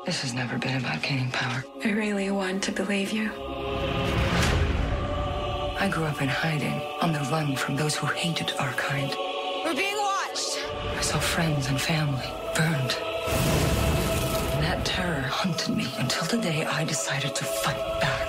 This has never been about gaining power. I really want to believe you. I grew up in hiding, on the run from those who hated our kind. We're being watched. I saw friends and family burned. And that terror hunted me until the day I decided to fight back.